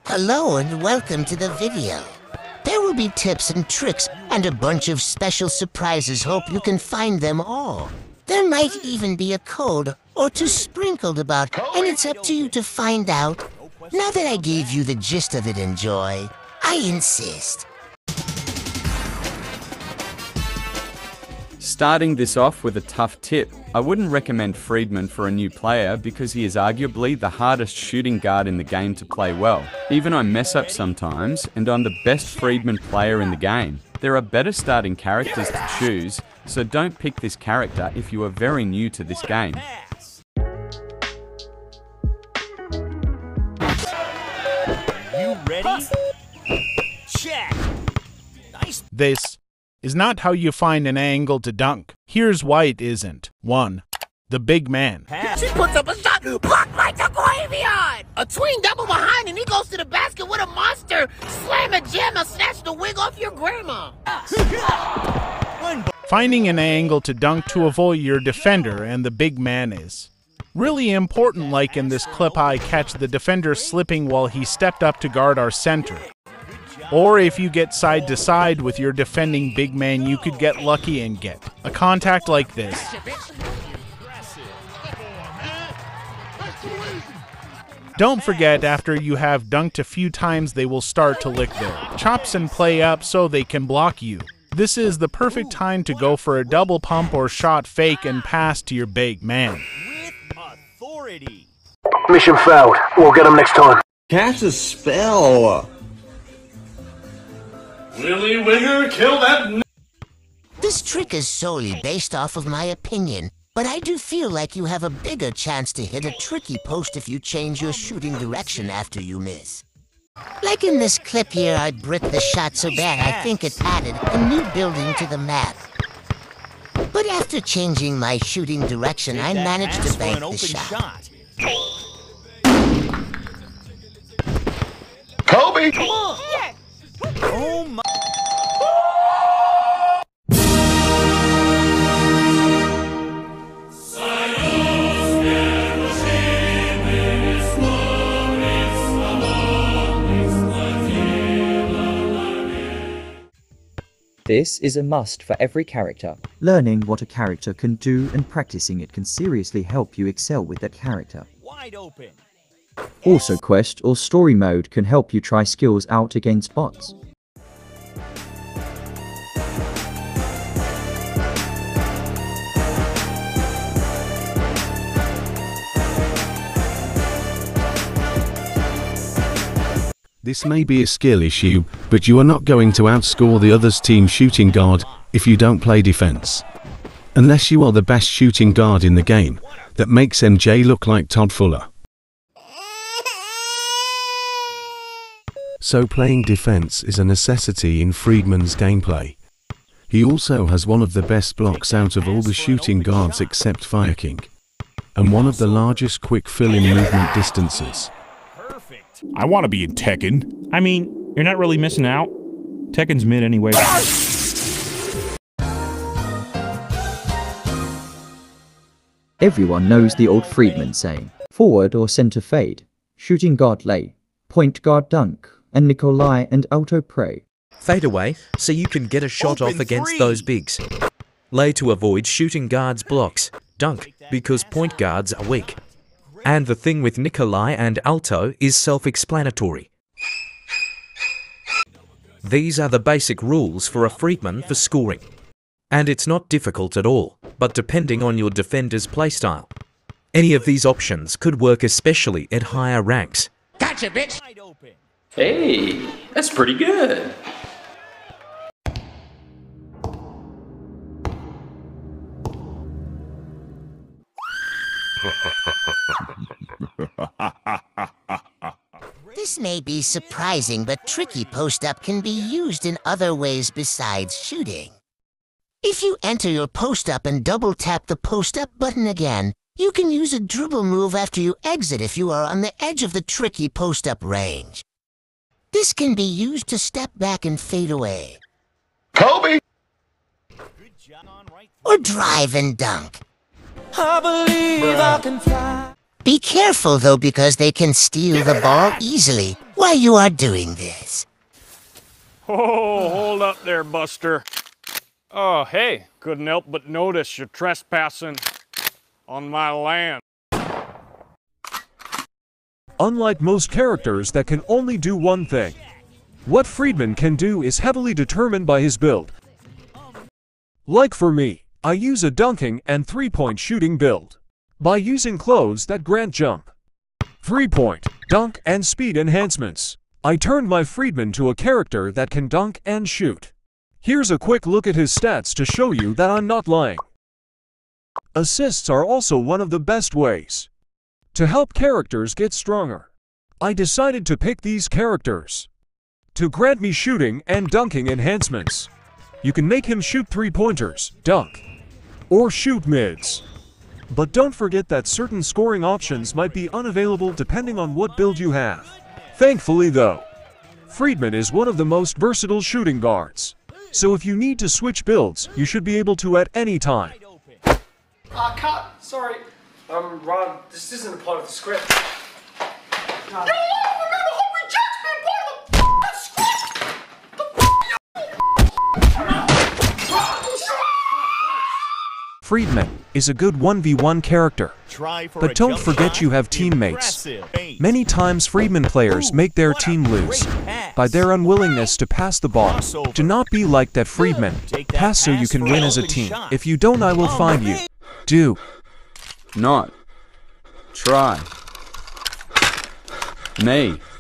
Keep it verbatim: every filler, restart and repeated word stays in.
Hello and welcome to the video. There will be tips and tricks and a bunch of special surprises. Hope you can find them all. There might even be a code or two sprinkled about, and it's up to you to find out. Now that I gave you the gist of it, enjoy. I insist. Starting this off with a tough tip, I wouldn't recommend Friedman for a new player because he is arguably the hardest shooting guard in the game to play well. Even I mess up sometimes, and I'm the best Friedman player in the game. There are better starting characters to choose, so don't pick this character if you are very new to this game. You ready? Check! Nice. This is not how you find an angle to dunk. Here's why it isn't. one. The big man. Pass. She puts up a shot, blocked by the graveyard! A tween double behind and he goes to the basket with a monster! Slam a jammer, snatch the wig off your grandma! Finding an angle to dunk to avoid your defender and the big man is really important, like in this clip I catch the defender slipping while he stepped up to guard our center. Or if you get side to side with your defending big man, you could get lucky and get a contact like this. Don't forget, after you have dunked a few times, they will start to lick their chops and play up so they can block you. This is the perfect time to go for a double pump or shot fake and pass to your big man. With authority. Mission failed. We'll get them next time. Cast a spell. Willy Wigger, kill that n- This trick is solely based off of my opinion, but I do feel like you have a bigger chance to hit a tricky post if you change your shooting direction after you miss. Like in this clip here, I bricked the shot so bad I think it added a new building to the map. But after changing my shooting direction, I managed to bank the shot. Kobe! Come on! Yeah. Oh my... This is a must for every character. Learning what a character can do and practicing it can seriously help you excel with that character. Wide open. Also, quest or story mode can help you try skills out against bots. This may be a skill issue, but you are not going to outscore the other's team shooting guard if you don't play defense. Unless you are the best shooting guard in the game, that makes M J look like Todd Fuller. So playing defense is a necessity in Friedman's gameplay. He also has one of the best blocks out of all the shooting guards except Fire King, and one of the largest quick fill-in movement distances. I want to be in Tekken. I mean, you're not really missing out. Tekken's mid anyway. Everyone knows the old Friedman saying, forward or center fade, shooting guard lay, point guard dunk, and Nikolai and auto pray. Fade away so you can get a shot off against those bigs. Lay to avoid shooting guards blocks. Dunk because point guards are weak. And the thing with Nikolai and Alto is self-explanatory. These are the basic rules for a Friedman for scoring. And it's not difficult at all, but depending on your defender's playstyle. Any of these options could work especially at higher ranks. Gotcha, bitch! Hey, that's pretty good. This may be surprising, but tricky post-up can be used in other ways besides shooting. If you enter your post-up and double-tap the post-up button again, you can use a dribble move after you exit if you are on the edge of the tricky post-up range. This can be used to step back and fade away. Kobe! Or drive and dunk. I believe I can fly. Be careful, though, because they can steal the ball easily while you are doing this. Oh, hold up there, Buster. Oh, hey, couldn't help but notice you're trespassing on my land. Unlike most characters that can only do one thing, what Friedman can do is heavily determined by his build. Like for me, I use a dunking and three-point shooting build. By using clothes that grant jump, three-point, dunk, and speed enhancements, I turned my Friedman to a character that can dunk and shoot. Here's a quick look at his stats to show you that I'm not lying. Assists are also one of the best ways to help characters get stronger. I decided to pick these characters to grant me shooting and dunking enhancements. You can make him shoot three-pointers, dunk, or shoot mids. But don't forget that certain scoring options might be unavailable depending on what build you have. Thankfully though, Friedman is one of the most versatile shooting guards. So if you need to switch builds, you should be able to at any time. Uh, cut. Sorry. Um, Ron, this isn't a part of the script. No, remember Hungry Jack's been part of the script! Friedman is a good one v one character, but don't forget you have teammates. Many times Friedman players make their team lose by their unwillingness to pass the ball. Do not be like that, Friedman. Pass so you can win as a team. If you don't, I will find you. Do not try me.